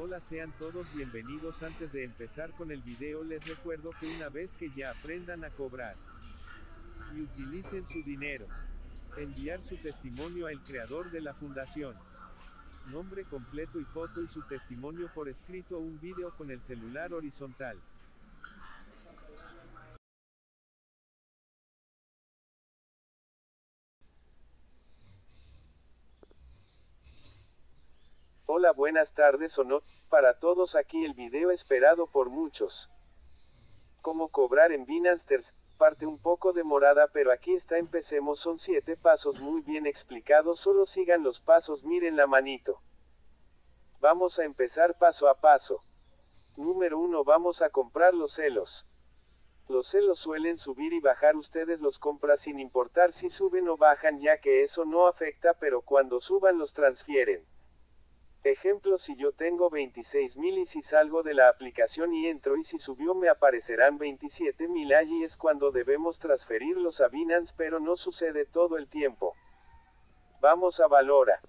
Hola, sean todos bienvenidos. Antes de empezar con el video les recuerdo que una vez que ya aprendan a cobrar y utilicen su dinero, enviar su testimonio al creador de la fundación, nombre completo y foto y su testimonio por escrito o un video con el celular horizontal. Hola, buenas tardes o no, para todos aquí el video esperado por muchos. Cómo cobrar en Binance, parte un poco demorada, pero aquí está, empecemos. Son 7 pasos muy bien explicados, solo sigan los pasos, miren la manito. Vamos a empezar paso a paso. Número 1, vamos a comprar los celos. Los celos suelen subir y bajar, ustedes los compran sin importar si suben o bajan, ya que eso no afecta, pero cuando suban los transfieren. Ejemplo, si yo tengo 26.000 y si salgo de la aplicación y entro y si subió me aparecerán 27.000, allí es cuando debemos transferirlos a Binance, pero no sucede todo el tiempo. Vamos a Valora.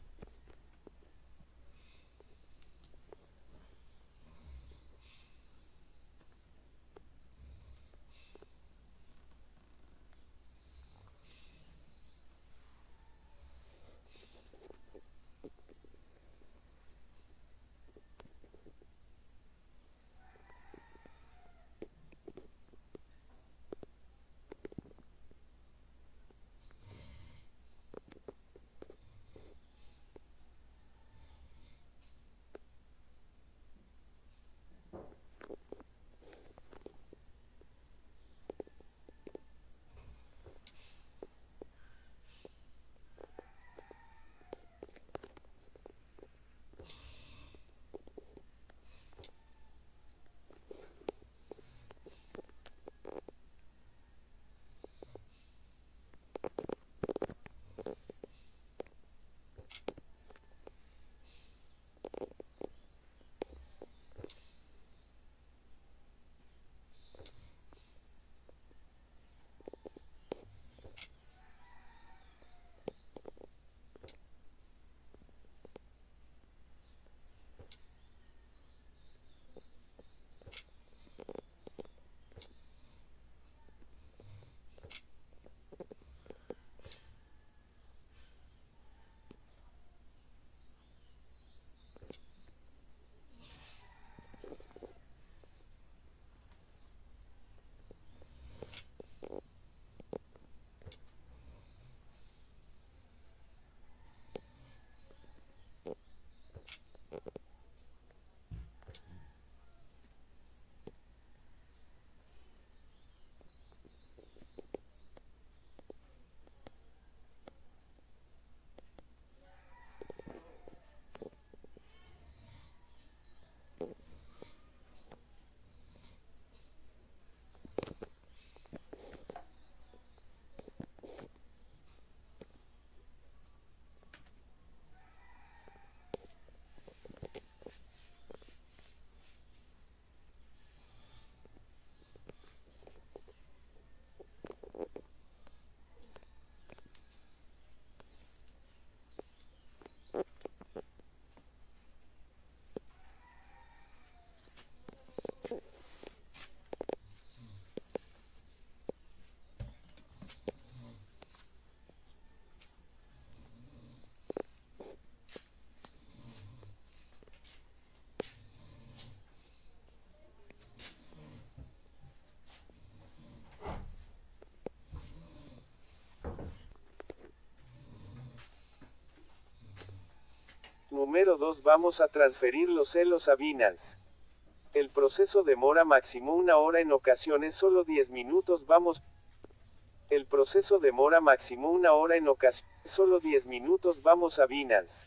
Número 2, vamos a transferir los celos a Binance. El proceso demora máximo 1 hora, en ocasiones solo 10 minutos. El proceso demora máximo 1 hora, en ocasiones solo 10 minutos. Vamos a Binance.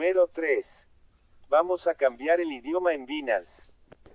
Número 3. Vamos a cambiar el idioma en Binance.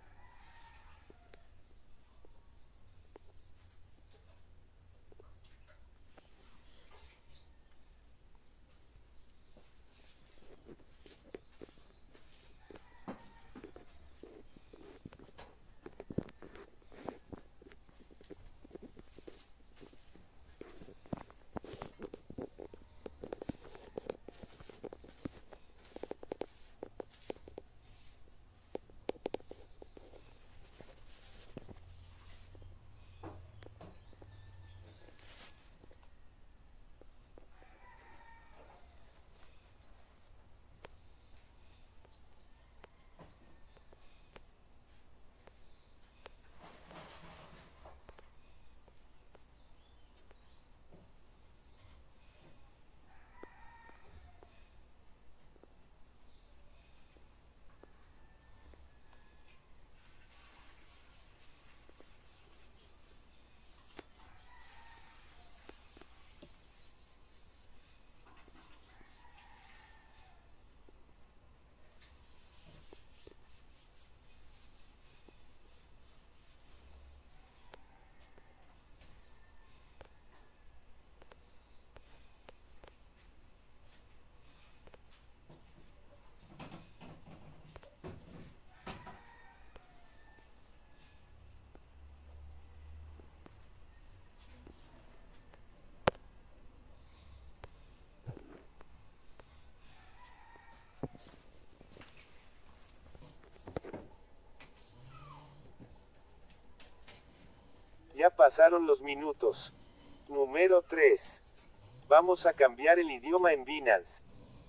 Ya pasaron los minutos. Número 3. Vamos a cambiar el idioma en Binance.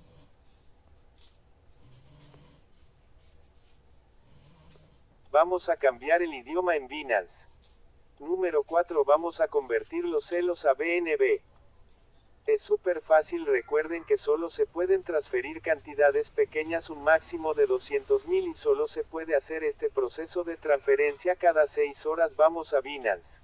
Vamos a cambiar el idioma en Binance. Número 4. Vamos a convertir los celos a BNB. Es súper fácil, recuerden que solo se pueden transferir cantidades pequeñas, un máximo de 200.000, y solo se puede hacer este proceso de transferencia cada 6 horas. Vamos a Binance.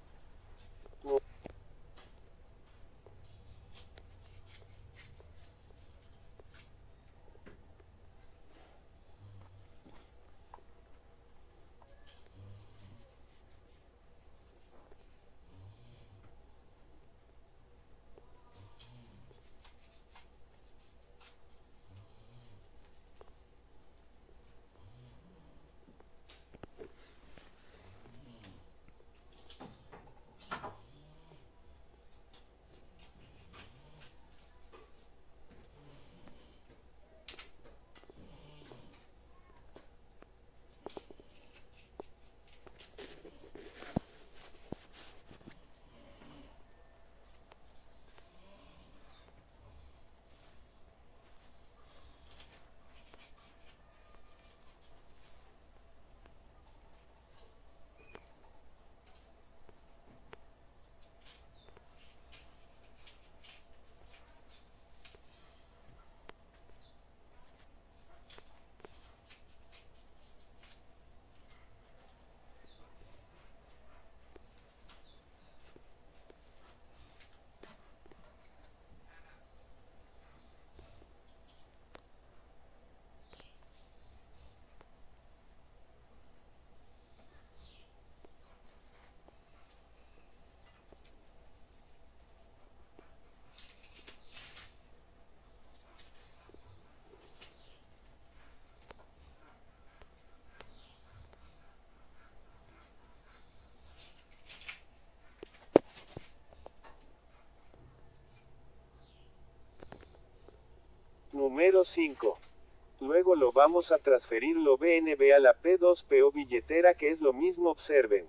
Número 5. Luego lo vamos a transferir lo BNB a la P2PO billetera, que es lo mismo, observen.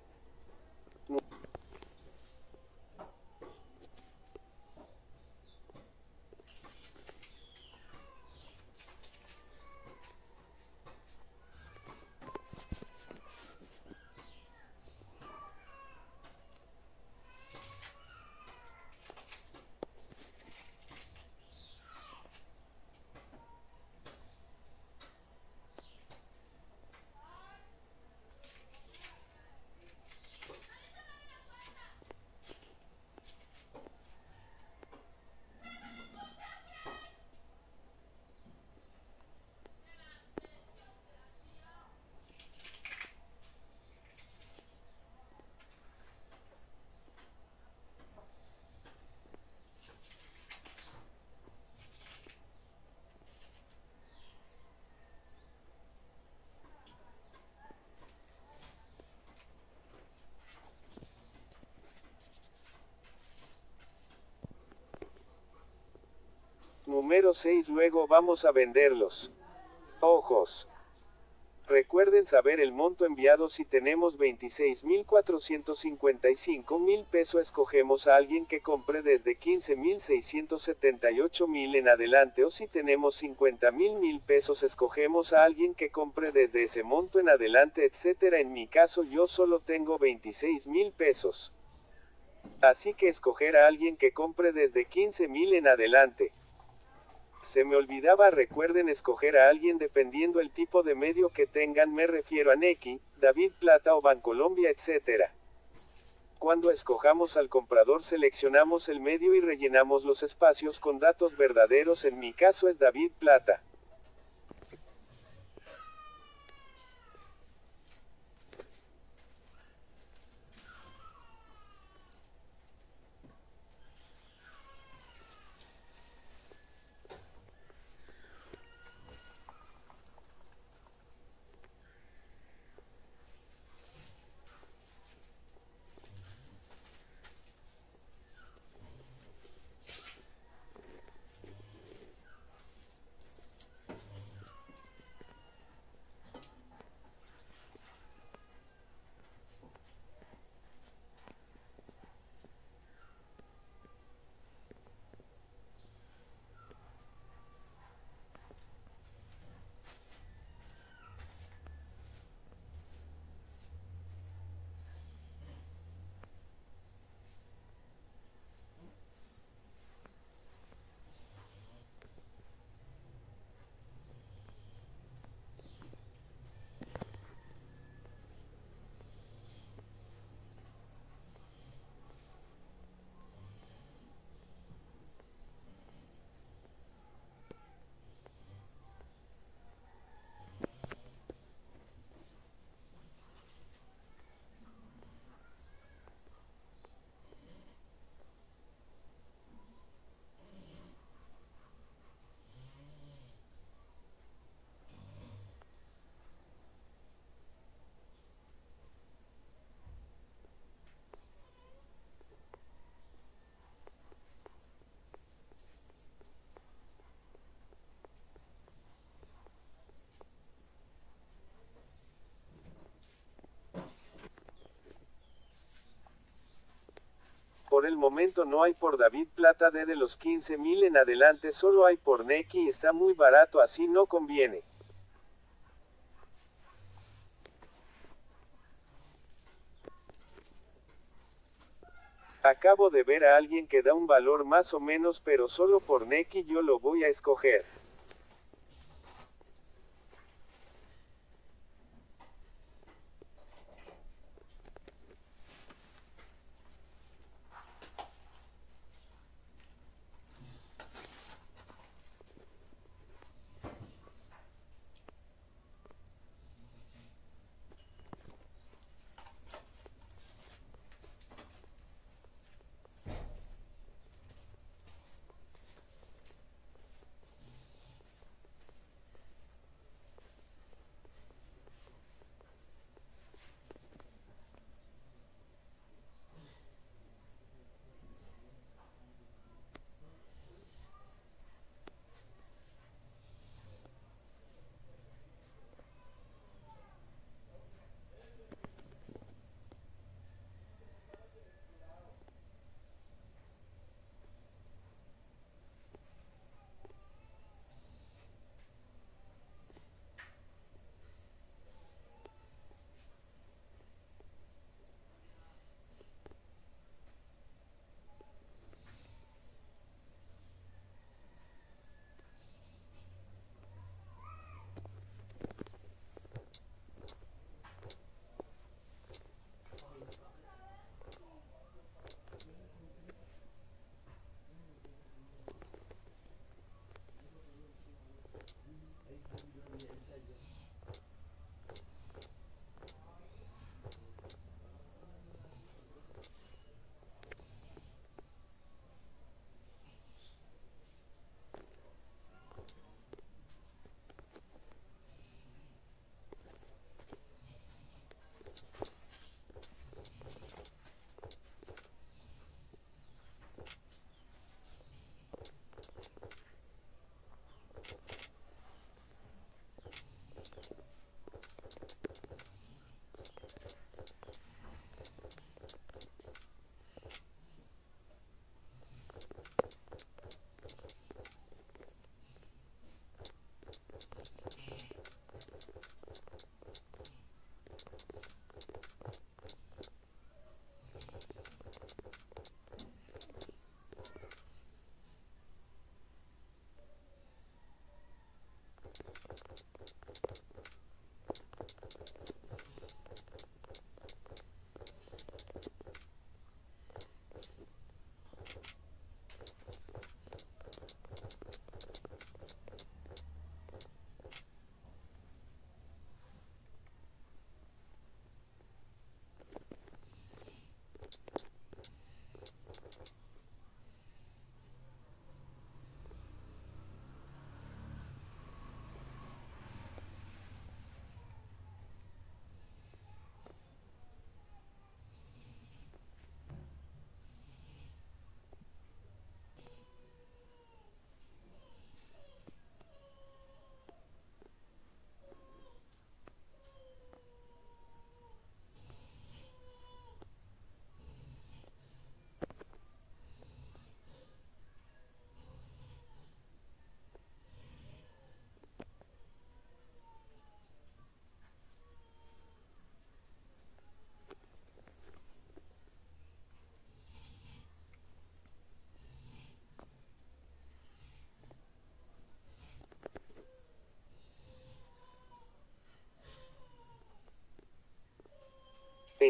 Número 6. Luego vamos a venderlos. Ojos. Recuerden saber el monto enviado. Si tenemos 26.455.000 pesos, escogemos a alguien que compre desde 15.678.000 en adelante, o si tenemos 50.000 pesos, escogemos a alguien que compre desde ese monto en adelante, etcétera. En mi caso yo solo tengo 26.000 pesos. Así que escoger a alguien que compre desde 15.000 en adelante. Se me olvidaba, recuerden escoger a alguien dependiendo el tipo de medio que tengan, me refiero a Nequi, David Plata o Bancolombia, etc. Cuando escojamos al comprador seleccionamos el medio y rellenamos los espacios con datos verdaderos. En mi caso es David Plata. Por el momento no hay por David Plata de los 15.000 en adelante, solo hay por Nequi y está muy barato, así no conviene. Acabo de ver a alguien que da un valor más o menos, pero solo por Nequi yo lo voy a escoger.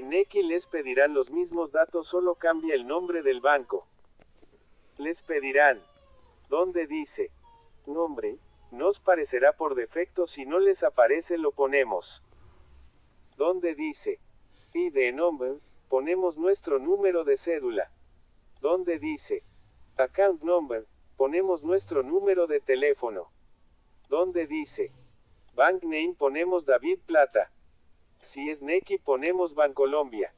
En Nequi les pedirán los mismos datos, solo cambia el nombre del banco. Les pedirán, ¿dónde dice nombre? Nos parecerá por defecto, si no les aparece lo ponemos. ¿Dónde dice ID number? Ponemos nuestro número de cédula. ¿Dónde dice account number? Ponemos nuestro número de teléfono. ¿Dónde dice bank name? Ponemos David Plata. Si es Nequi ponemos Bancolombia.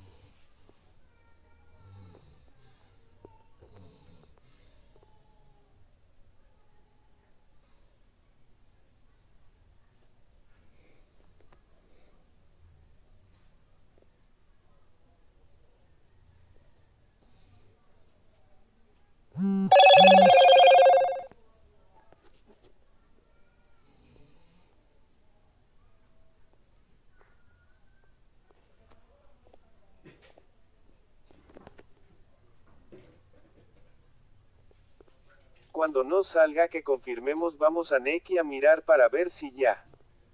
Cuando no salga que confirmemos, vamos a Nequi a mirar para ver si ya.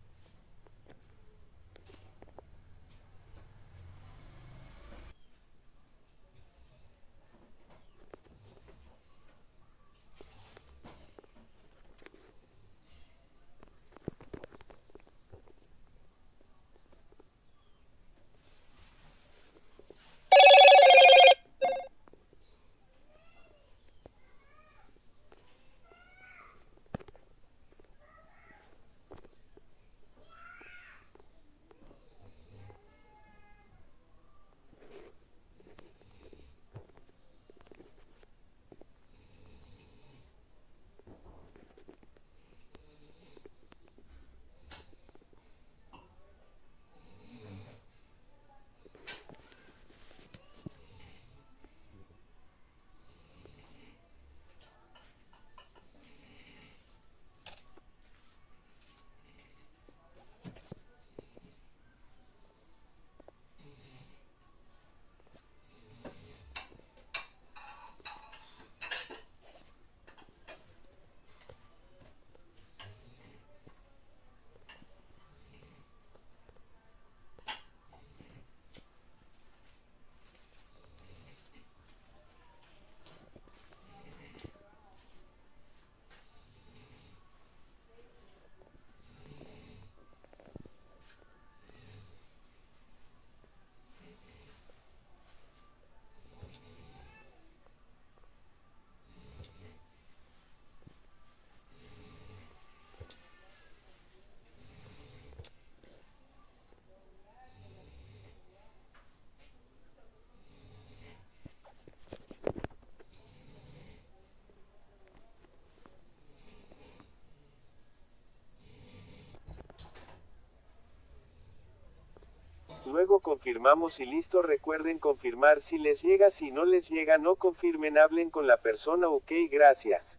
Luego confirmamos y listo. Recuerden confirmar si les llega, si no les llega no confirmen, hablen con la persona. Ok, gracias.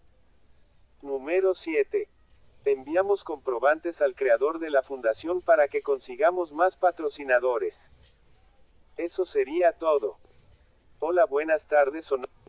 Número 7. Enviamos comprobantes al creador de la fundación para que consigamos más patrocinadores. Eso sería todo. Hola, buenas tardes o no.